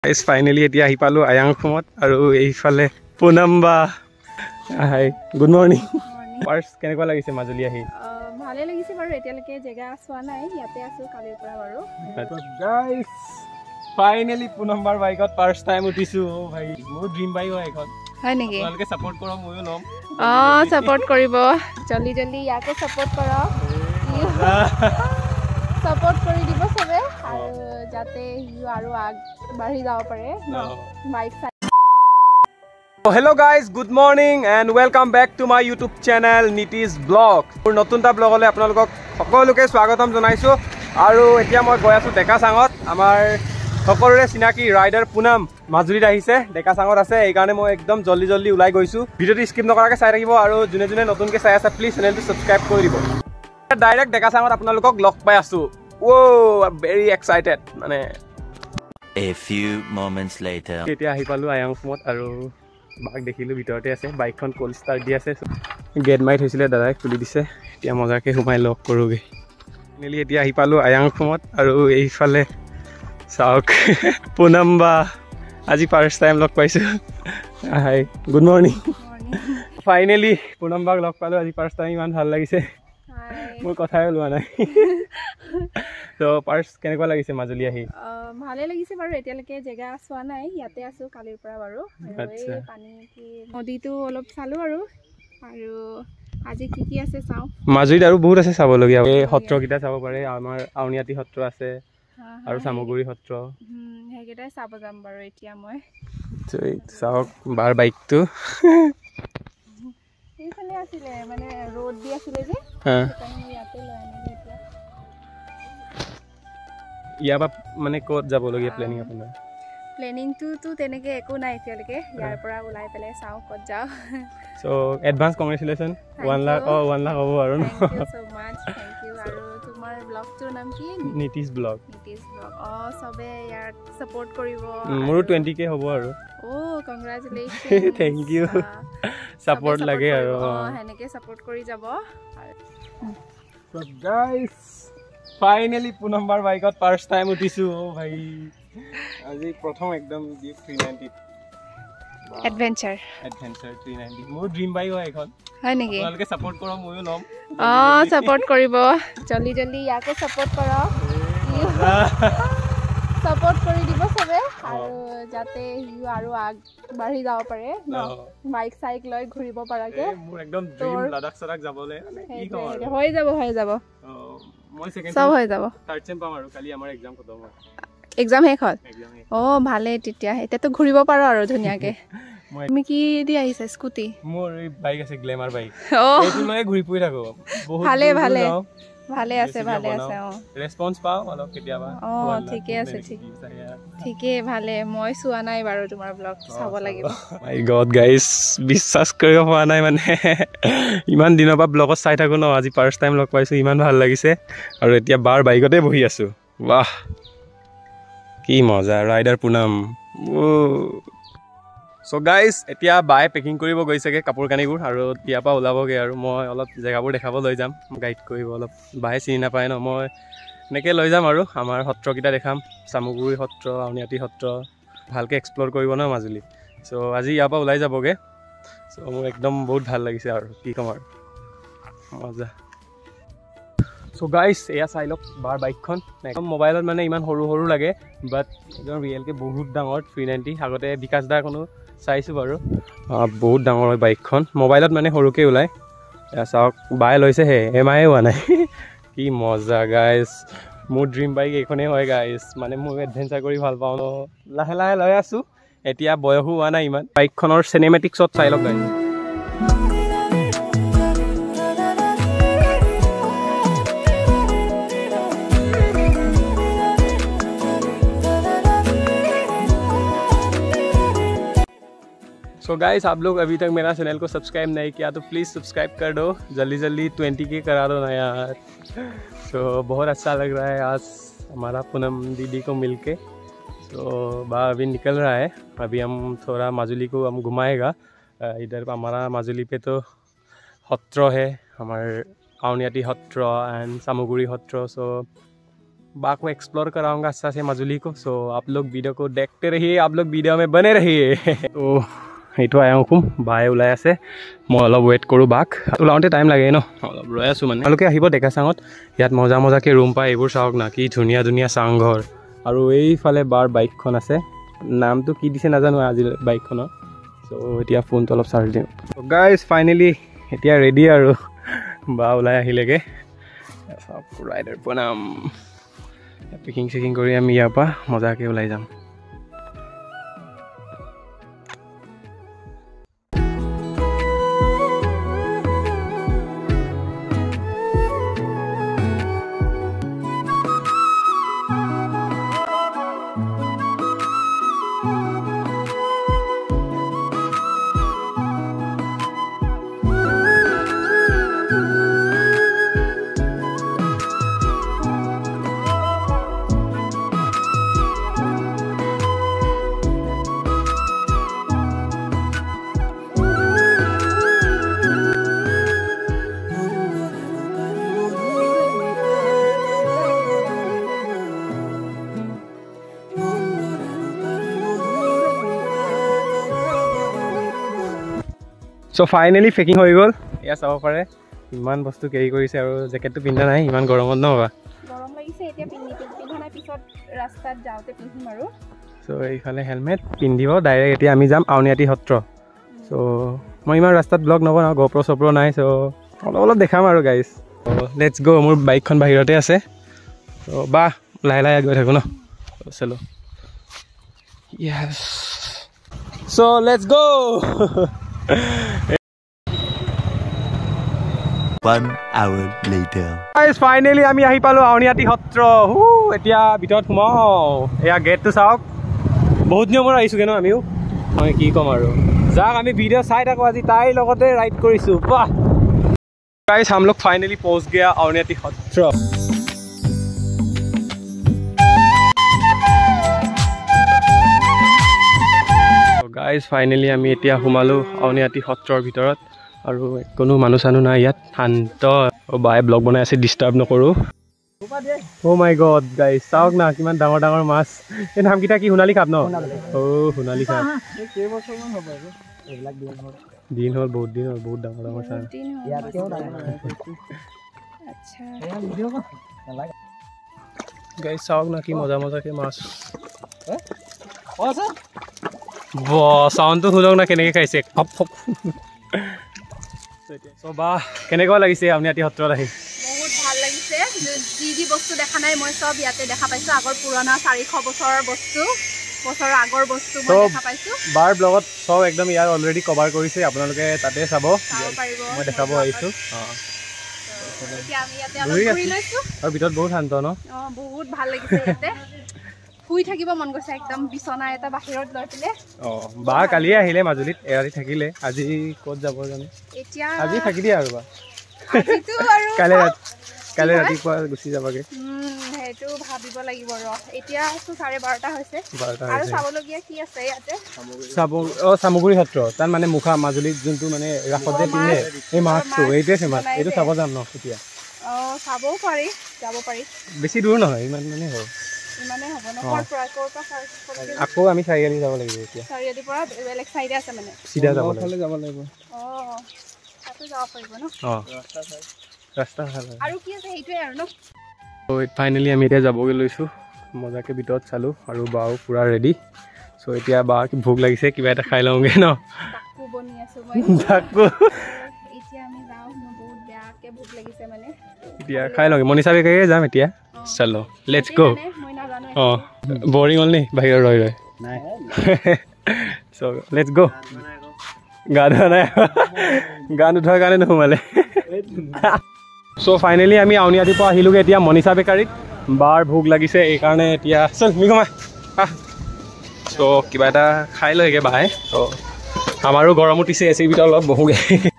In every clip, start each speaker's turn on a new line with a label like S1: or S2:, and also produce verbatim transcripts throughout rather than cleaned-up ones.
S1: Guys finally এতিয়া আহি পালো আয়াংখমত আৰু এইফালে পুনম বা হাই গুড মৰ্নিং ফাৰ্ষ্ট কেনেকুৱা লাগিছে মাজুলী আহি
S2: ভালে লাগিছে বাৰু এতিয়ালৈকে জেগা চোৱা নাই ইয়াতে আছো কালিৰ পৰা বাৰু
S1: গাইস ফাইনালি পুনম বাৰ বাইকত ফাৰ্ষ্ট টাইম উঠিছো ও ভাই মোৰ ড্ৰিম বাইক হয় এখন
S2: হয় নেকি
S1: আপোনালোকে সাপোৰ্ট কৰক মইও লম
S2: অ সাপোৰ্ট কৰিব জলদি জলদি ইয়াকে সাপোৰ্ট কৰক সাপোৰ্ট কৰি দিব সবে আৰু যাতে ইউ আৰু আগ বাঢ়ি যাব পাৰে bike
S1: Oh, hello guys, good morning and welcome back to my YouTube channel Nitish Vlog. মোৰ নতুনটা ব্লগলৈ আপোনালোকক সকলোকে স্বাগতম জনাইছো আৰু এতিয়া মই গৈ আছো ডেকা চাঙত আমাৰ সকলোৰে চিনাকি ৰাইডাৰ পুনম মাজুলীত আহিছে ডেকা চাঙত আছে এই কাৰণে মই একদম জলদি জলদি ওলাই গৈছো ভিডিওটো স্কিপ নকৰাকৈ চাই থাকিব আৰু যোনে যোনে নতুনকৈ চাই আছে প্লিজ চেনেলটো সাবস্ক্ৰাইব কৰি দিব ডাইৰেক্ট ডেকা চাঙত আপোনালোকক লগ পাই আছো ও ভেৰি এক্সাইটেড মানে
S3: A few moments later
S1: এতিয়া আহি পালো আয়াংখমত আৰু বাক দেখিলো ভিতৰতে আছে বাইকখন কোল্ড ষ্টাৰ্ট দি আছে গেট মাইট হৈছিলে দাদাই খুলি দিছে এতিয়া মজাকে সোমাই লক কৰোগে নেলি এতিয়া আহি পালো আয়াংখমত আৰু এইফালে চাওক পুনম বা আজি ফাৰ্ষ্ট টাইম লগ পাইছো hi good morning finally Poonam বাক লগ পালো আজি ফাৰ্ষ্ট টাইম ইমান ভাল লাগিছে মোৰ কথাই লোৱা নাই তো ফাৰ্ষ্ট কেনেকুৱা লাগিছে মাজুলী আহি
S2: ভালে লাগিছে বাৰু এতিয়ালৈকে জেগা চোৱা নাই ইয়াতে আছো কালিৰ পৰা বাৰু এই পানী কি নদীটো অলপ চালো আৰু আৰু আজি কি কি আছে চাও
S1: মাজুলীত আৰু বহুত আছে চাবলগীয়া এই সত্ৰকেইটা চাব পাৰে আমাৰ আউনিয়াতি সত্ৰ আছে আৰু সামগুৰি সত্ৰ
S2: সেইকেইটাই চাব যাম বাৰু এতিয়া মই
S1: চাওক বাৰ বাইকটো
S2: এইফালে আছিলে মানে ৰোড দি আছিলে যে সেইকাৰণে ইয়াতে লৈ আনিলো এতিয়া
S1: ইয়াৰ পৰা মানে ক'ত যাবলগীয়া প্লেনিং আপোনাৰ
S2: প্লেনিংটোতো তেনেকে একো নাই এতিয়ালৈকে ইয়াৰ পৰা ওলাই পেলাই চাওঁ ক'ত যাওঁ
S1: চ' এডভান্স কংগ্ৰেচুলেশ্যন ওৱান লাখ অঁ ওৱান লাখ হ'ব আৰু
S2: thank you so' much thank you আৰু তোমাৰ ব্লগটোৰ নাম কি
S1: নীতিশ ব্লগ
S2: নীতিশ ব্লগ অঁ চবে ইয়াক ছাপোৰ্ট কৰিব
S1: মোৰো টুৱেণ্টি কে হ'ব আৰু
S2: অ' কংগ্ৰেচুলেশ্যন
S1: থেংক ইউ ছাপোৰ্ট লাগে আৰু
S2: অঁ সেনেকৈ ছাপোৰ্ট কৰি যাব
S1: গাইছ ফাইনালি পুনম বাৰ বাইকত ফাৰ্ষ্ট টাইম উঠিছো ও ভাই আজি প্ৰথম একদম three ninety
S2: adventure
S1: adventure three ninety মোৰ ড্ৰিম বাইক হয় এখন
S2: হয় নেকি
S1: আপোনালোকে ছাপোৰ্ট কৰক মইও ল'ম
S2: অঁ ছাপোৰ্ট কৰিব জলদি জলদি ইয়াকে ছাপোৰ্ট কৰক ছাপোৰ্ট কৰি দিব সবে আৰু যাতে ইউ আৰু আগ বাঢ়ি যাব পাৰে বাইক চাইক লৈ ঘূৰিব পৰাকে
S1: মোৰ একদম ড্ৰিম লাডাখ চাডাখ যাবলৈ
S2: হৈ যাব হৈ যাব
S1: মই সেকেন্ড
S2: সব হৈ যাব
S1: থাৰ্ড চেম পাম আৰু কালি আমাৰ এক্সাম খতম হয়
S2: এক্সাম শেষ হ'ল অঁ ভালেই তেতিয়া এতিয়াতো ঘূৰিব পাৰো আৰু ধুনীয়াকে তুমি কি দি আহিছা স্কুটি
S1: মোৰ এই বাইক আছে গ্লেমাৰ বাইক
S2: অঁ
S1: এইটো লৈ ঘূৰি ফুৰি থাকো বহুত
S2: ভালে ভালে ভালে আছে ভালে আছে অঁ
S1: ৰেসপন্স পাও অলপ কেতিয়াবা
S2: অঁ ঠিকে আছে ঠিক ঠিকে ভালে মই চোৱা নাই বাৰু তোমাৰ ব্লগ চাব লাগিব
S1: মাই গড গাইস বিশ্বাস কৰিব হোৱা নাই মানে ইমান দিনৰ পৰা ব্লগত চাই থাকো ন আজি ফাৰ্ষ্ট টাইম লগ পাইছো ইমান ভাল লাগিছে আৰু এতিয়া বাৰ বাইকতে বহি আছো বাহ কি মজা ৰাইডাৰ পুনম চ' গাইজ এতিয়া বাই পেকিং কৰিব গৈছেগৈ কাপোৰ কানিবোৰ আৰু ইয়াৰ পৰা ওলাবগৈ আৰু মই অলপ জেগাবোৰ দেখাব লৈ যাম গাইড কৰিব অলপ বাই চিনি নাপায় ন মই এনেকৈ লৈ যাম আৰু আমাৰ সত্ৰকেইটা দেখাম চামগুৰি সত্ৰ আউনিয়াতি সত্ৰ ভালকৈ এক্সপ্ল'ৰ কৰিব ন মাজুলী চ' আজি ইয়াৰ পৰা ওলাই যাবগৈ চ' মোৰ একদম বহুত ভাল লাগিছে আৰু কি ক'ম আৰু মজা চ' গাইজ এয়া চাই লওক বাৰ বাইকখন একদম মোবাইলত মানে ইমান সৰু সৰু লাগে বাট একদম ৰিয়েলকৈ বহুত ডাঙৰ থ্ৰী নাইণ্টি আগতে বিকাশ দাখনো চাইছোঁ বাৰু বহুত ডাঙৰ হয় বাইকখন মোবাইলত মানে সৰুকৈ ওলায় এয়া চাওক বাই লৈছেহে এম আই হোৱা নাই কি মজা গাইজ মোৰ ড্ৰিম বাইক এইখনেই হয় গাইজ মানে মই এডভেঞ্চাৰ কৰি ভাল পাওঁ ন লাহে লাহে লৈ আছোঁ এতিয়া বয়সো হোৱা নাই ইমান বাইকখনৰ চিনেমেটিক শ্বট চাই লওক গাইজ सो गाइस आप लोग अभी तक मेरा चैनल को सब्सक्राइब नहीं किया तो प्लीज़ सब्सक्राइब कर दो जल्दी जल्दी ट्वेंटी के करा दो ना यार तो बहुत अच्छा लग रहा है आज हमारा पूनम दीदी को मिलके तो बा अभी निकल रहा है अभी हम थोड़ा माजुली को हम घुमाएगा इधर हमारा माजुली पे तो सत्र है हमारे आउनियाती सत्र एंड सामुगुरी सत्र सो बा को एक्सप्लोर कराऊंगा अच्छा से मजुली को। सो आप लोग वीडियो को देखते रहिए, आप लोग वीडियो में बने रहिए। तो সেইটো আয়া হুকুম বায়ে ওলাই আছে, মই অলপ ৱেইট কৰোঁ বাক। ওলাওঁতে টাইম লাগে ন, অলপ ৰৈ আছোঁ মানে। তেওঁলোকে আহিব ডেকা চাঙত, ইয়াত মজা মজাকৈ ৰুম পায়, এইবোৰ চাওক না, কি ধুনীয়া ধুনীয়া চাংঘৰ। আৰু এইফালে বাৰ বাইকখন আছে, নামটো কি দিছে নাজানো আজি বাইকখনৰ। চ' এতিয়া ফোনটো অলপ চাৰ্জ দিওঁ। গাইজ ফাইনেলি এতিয়া ৰেডি আৰু বা ওলাই আহিলেগৈ। ৰাইডাৰ প্ৰণাম। পেকিং চেকিং কৰি আমি ইয়াৰ পৰা মজাকৈ ওলাই যাম। চ' ফাইনেলি পেকিং হৈ গ'ল। এয়া চাব পাৰে ইমান বস্তু কেৰি কৰিছে, আৰু জেকেটটো পিন্ধা নাই ইমান গৰমত ন বাবা।
S2: গৰম লাগিছে এতিয়া পিন্ধি পিন্ধা নাই, পিছত ৰাস্তাত যাওঁতে পিন্ধিম আৰু। চ'
S1: এইফালে হেলমেট পিন্ধিব ডাইৰেক্ট। এতিয়া আমি যাম আউনীআটী সত্ৰ। চ' মই ইমান ৰাস্তাত ব্লগ নবনাওঁ, গপ্ৰ চপ্ৰ নাই। চ' অলপ অলপ দেখাম আৰু গাইজ। চ' লেটছ গ'। মোৰ বাইকখন বাহিৰতে আছে। চ' বা লাহে লাহে গৈ থাকোঁ ন। চলো yes. So' let's go'.
S3: One hour later.
S1: Guys, finally আমি আহি পালো আউনীআটী সত্ৰ। হু এতিয়া ভিতৰত সোমাও। এয়া গেটটো চাওক, বহুত দিনৰ মূৰত আহিছোগে ন আমিও। মই কি ক'ম আৰু, যাক আমি ভিডিঅ' চাই থাকোঁ আজি তাইৰ লগতে ৰাইড কৰিছোঁ। বাহ গাইজ, हम लोग फाइनली पहुंच गया আউনীআটী সত্ৰ। গাইজ ফাইনেলি আমি এতিয়া সোমালো আউনীআটী সত্ৰৰ ভিতৰত, আৰু কোনো মানুহ চানুহ নাই ইয়াত, শান্ত। বায়ে ব্লগ বনাই আছে, ডিষ্টাৰ্ব নকৰোঁ। অ' মাই গড গাইজ, চাওক না কিমান ডাঙৰ ডাঙৰ মাছ। এই নামকেইটা কি সোণালী খাপ ন? অ' সোণালী খাপ। দিন হ'ল, বহুত দিন হ'ল, বহুত ডাঙৰ ডাঙৰ চাহ। গাইজ চাওক না কি মজা মজাকে মাছ। চাউণ্ডটো শুনক না কেনেকৈ খাইছে, ফপ ফপ। বা কেনেকুৱা লাগিছে আউনীআটী সত্ৰত আহি?
S2: বহুত ভাল লাগিছে। যি যি বস্তু দেখা নাই মই চব ইয়াতে দেখা পাইছোঁ। আগৰ পুৰণা চাৰিশ বছৰৰ বস্তু, বছৰৰ আগৰ বস্তু মই দেখা পাইছোঁ।
S1: বাৰ ব্লগত চব একদম ইয়াৰ অলৰেডি কভাৰ কৰিছে, আপোনালোকে তাতে চাব পাৰিব। মই দেখাব আহিছোঁ। আৰু ভিতৰত বহুত শান্ত ন?
S2: অঁ বহুত ভাল লাগিছে ইয়াতে। শুই থাকিব মন গৈছে একদম, বিচনা এটা বাহিৰত লৈ পেলাই।
S1: অঁ বা কালিয়ে আহিলে মাজুলীত, এৰাতি থাকিলে। আজি ক'ত যাব জানো? এতিয়া আজি থাকি দিয়ে আৰু বা কাইলৈ কাইলৈ ৰাতিপুৱা গুচি যাবগৈ।
S2: সেইটো ভাবিব লাগিব ৰ। এতিয়াতো চাৰে বাৰটা হৈছে, আৰু চাবলগীয়া কি আছে ইয়াতে?
S1: চাব অঁ চামগুৰি সত্ৰ, তাত মানে মুখা মাজুলীত যোনটো মানে ৰাসত যে পিন্ধে এই মাস্কটো, এইটোৱে ফেমাছ। এইটো চাব যাম ন এতিয়া?
S2: অঁ চাবও পাৰি, যাব পাৰি।
S1: বেছি দূৰ নহয়, ইমান মানে হ'ব। আকৌ আমি চাৰিআলি যাব লাগিব এতিয়া।
S2: চাৰিআলিৰ পৰা বেলেগ চাইডে আছে মানে,
S1: চিধা যাব লাগিব।
S2: অঁ তাতো যাব পাৰিব ন?
S1: অঁ ৰাস্তা ভাল হয়।
S2: আৰু কি আছে সেইটোৱে আৰু ন?
S1: ফাইনেলি আমি এতিয়া যাবগৈ লৈছোঁ। মজাকৈ ভিতৰত চালোঁ, আৰু বাও পূৰা ৰেডি। চ' এতিয়া বা ভোক লাগিছে, কিবা এটা খাই লওঁগৈ ন?
S2: তাকো বনি আছোঁ মই।
S1: তাকো
S2: এতিয়া আমি যাওঁ, মোৰ বহুত বেয়াকৈ ভোক লাগিছে মানে।
S1: এতিয়া খাই লওঁগৈ, মনিষা বেকাৰীয়ে যাম এতিয়া। চলো লেটছ গ'। অঁ বৰিং হ'ল নি বাহিৰত ৰৈ ৰৈ? নাই। চ' লেটছ গ'। গা ধোৱা নাই, গা নোধোৱাৰ কাৰণে নোসোমালে। চ' ফাইনেলি আমি আউনীআটীৰ পৰা আহিলোগৈ এতিয়া মনিষা বেকাৰীত। বাৰ ভোক লাগিছে এইকাৰণে এতিয়া চল মিঘমা আহ। চ' কিবা এটা খাই লৈগে বাহে। চ' আমাৰো গৰম উঠিছে, এ চিৰ ভিতৰত অলপ বহোগৈ।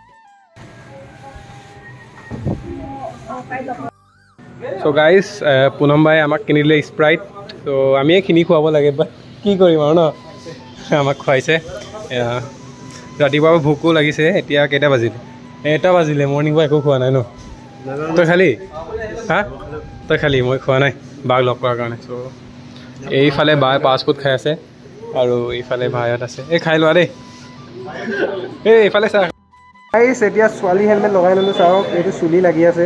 S1: চ' গাইজ পুনম বাই আমাক কিনি দিলে স্প্ৰাইট। ত' আমিয়ে কিনি খুৱাব লাগে, বাট কি কৰিম আৰু ন, আমাক খুৱাইছে। ৰাতিপুৱা ভোকো লাগিছে। এতিয়া কেইটা বাজিলে? এটা বাজিলে। মৰ্ণিং পৰা একো খোৱা নাই ন? তই খালি? হা তই খালি? মই খোৱা নাই। বাঘ লগ কৰাৰ কাৰণে চ' এইফালে বাই ফাষ্ট ফুড খাই আছে আৰু এইফালে ভাইহঁত আছে এই খাই লোৱা দেই এই এইফালে চা গাইছ এতিয়া ছোৱালী হেলমেট লগাই ল'লোঁ চাওক এইটো চুলি লাগি আছে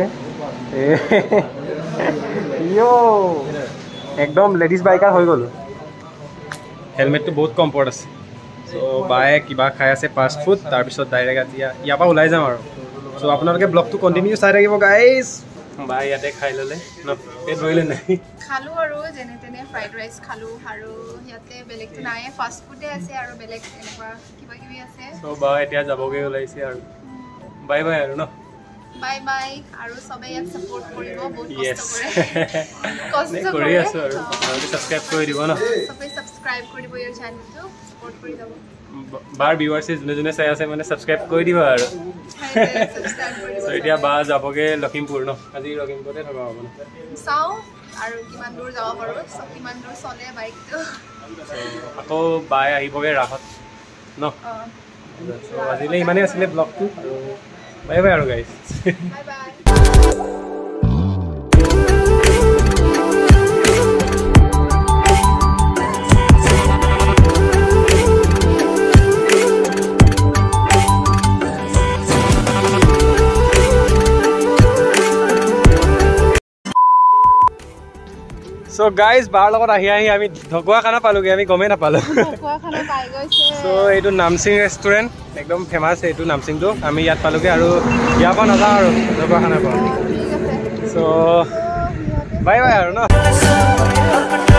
S1: একদম লেডিজ বাইকাৰ হৈ গ'লো হেলমেটটো বহুত কমফৰ্ট আছে চ' বায়ে কিবা খাই আছে ফাষ্ট ফুড তাৰপিছত ডাইৰেক্ট এতিয়া ইয়াৰ পৰা ওলাই যাম আৰু চ' আপোনালোকে ব্লগটো কণ্টিনিউ চাই থাকিব গাইজ বাই ইয়াতে খাই ল'লে ন পেট ভৰিলে নাই
S2: খালোঁ আৰু যেনে তেনে ফ্ৰাইড ৰাইচ খালোঁ আৰু ইয়াতে বেলেগটো নাই ফাষ্ট ফুডে আছে আৰু বেলেগ এনেকুৱা কিবা কিবি আছে
S1: চ' বা এতিয়া যাবগৈ ওলাইছে আৰু বাই বাই আৰু ন
S2: বাই বাই আৰু সবে ইয়াক সাপোৰ্ট কৰিব বহুত
S1: Yes.
S2: কষ্ট কৰে কষ্ট
S1: কৰি
S2: কৰে
S1: আছো আৰু আপোনালোকে ছাবস্ক্ৰাইব কৰি দিব ন
S2: সবে সাবস্ক্ৰাইব কৰিব ইয়াৰ চেনেলটো সাপোৰ্ট কৰি যাব
S1: বাৰ ভিউৱাৰ্ছে যোনে যোনে চাই আছে মানে ছাবস্ক্ৰাইব কৰি দিব আৰু
S2: সাবস্ক্ৰাইব কৰি
S1: চ' এতিয়া বা যাবগৈ লখিমপুৰ ন আজি লখিমপুৰতে থকা হ'ব ন
S2: চাওঁ আৰু কিমান দূৰ যাব পাৰোঁ কিমান দূৰ চলে বাইকটো
S1: আকৌ বাই আহিবগৈ ৰাসত ন
S2: অঁ
S1: চ' আজিলৈ ইমানেই আছিলে ব্লগটো আৰু বাই বাই আৰু গাইজ
S2: বাই বাই
S1: চ' গাইজ বাৰ লগত আহি আহি আমি ঢকুৱা খানা পালোগৈ আমি গমেই নাপালোঁ
S2: ঢকুৱাখানা পাই গৈছে
S1: চ' এইটো নামচিং ৰেষ্টুৰেণ্ট একদম ফেমাছ এইটো নামচিংটো আমি ইয়াত পালোগৈ আৰু ইয়াৰ পৰা নাযাওঁ আৰু ঢকুৱাখানাৰ পৰা
S2: ঠিক আছে
S1: চ' বাই বাই আৰু ন